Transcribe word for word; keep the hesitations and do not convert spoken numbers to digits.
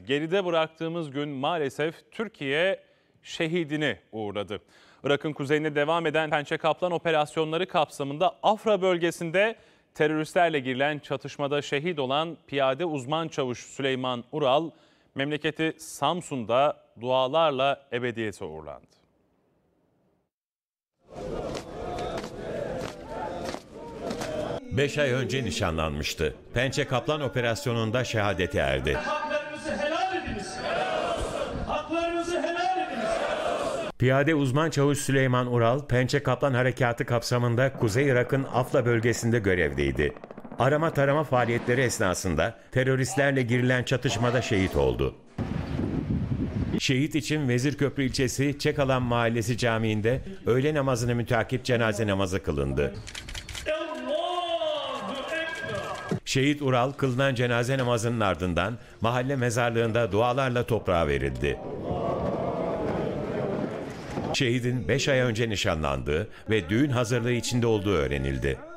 geride bıraktığımız gün maalesef Türkiye şehidini uğurladı. Irak'ın kuzeyine devam eden Pençe Kaplan operasyonları kapsamında Afra bölgesinde teröristlerle girilen çatışmada şehit olan piyade uzman çavuş Süleyman Ural, memleketi Samsun'da dualarla ebediyete uğurlandı. Beş ay önce nişanlanmıştı. Pençe Kaplan operasyonunda şehadete erdi. Haklarınızı helal ediniz. Haklarınızı helal ediniz. Piyade uzman çavuş Süleyman Ural, Pençe Kaplan harekatı kapsamında Kuzey Irak'ın Afla bölgesinde görevdeydi. Arama tarama faaliyetleri esnasında teröristlerle girilen çatışmada şehit oldu. Şehit için Vezirköprü ilçesi Çekalan Mahallesi Camii'nde öğle namazını mütakip cenaze namazı kılındı. Şehit Ural kılınan cenaze namazının ardından mahalle mezarlığında dualarla toprağa verildi. Şehidin beş ay önce nişanlandığı ve düğün hazırlığı içinde olduğu öğrenildi.